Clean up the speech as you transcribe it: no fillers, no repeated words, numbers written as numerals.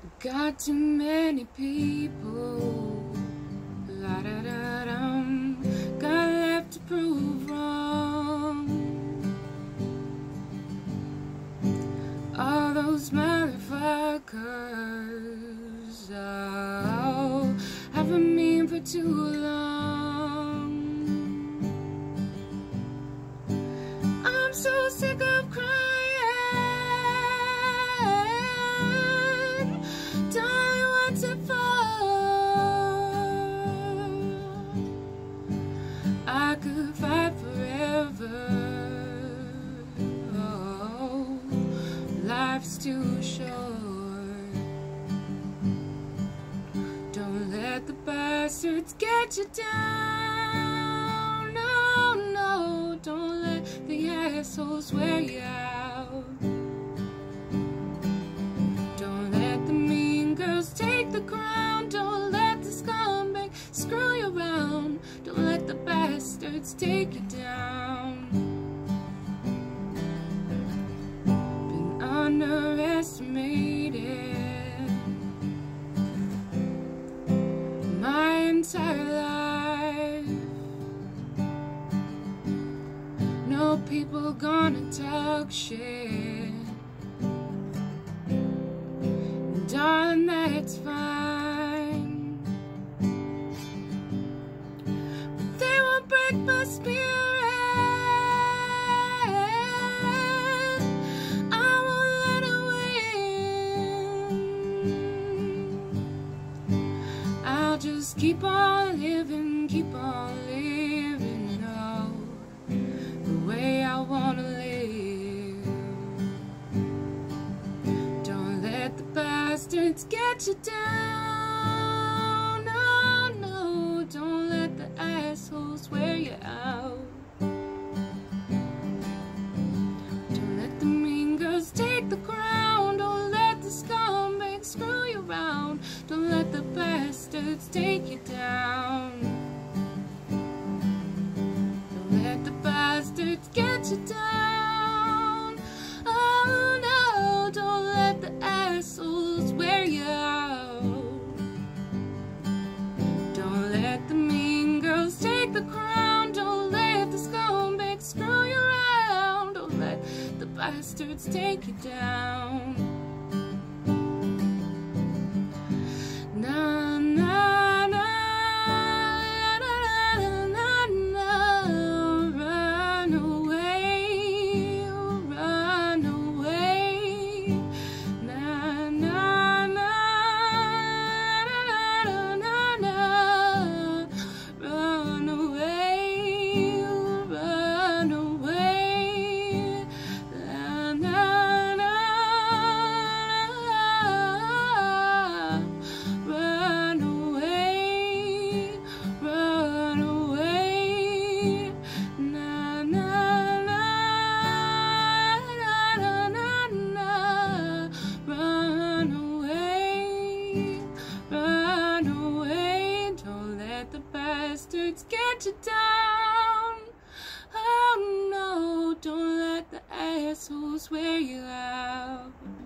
Got too many people, la da da dum, got left to prove wrong. All those motherfuckers, oh, have been mean for too long. I'm so sick of crying. I could fight forever. Oh, life's too short. Don't let the bastards get you down. No, no, don't let the assholes wear you out. Don't let the mean girls take the crown. Don't let the scumbag screw you around. Don't let the bastards take you down. Been underestimated my entire life. No people gonna talk shit. Darling, that's fine. They won't break my spirit. I won't let it win. I'll just keep on living, oh, the way I wanna live. Don't let the bastards get you down. No, no, don't let the assholes wear you out. Don't let the mean girls take the crown. Don't let the scumbags screw you around. Don't let the bastards take you down. Don't let the bastards get you down. Oh no, don't let the assholes wear you out. Don't let the mean girls take the crown. Don't let the scumbags screw you around. Don't let the bastards take you down. Na na na na na na, run away, run away. Na na na na na, run away, run away. Na na na, run away, run away. Na na na na na, run away, run away. Don't let the bastards get you down. Oh no, don't let the assholes wear you out.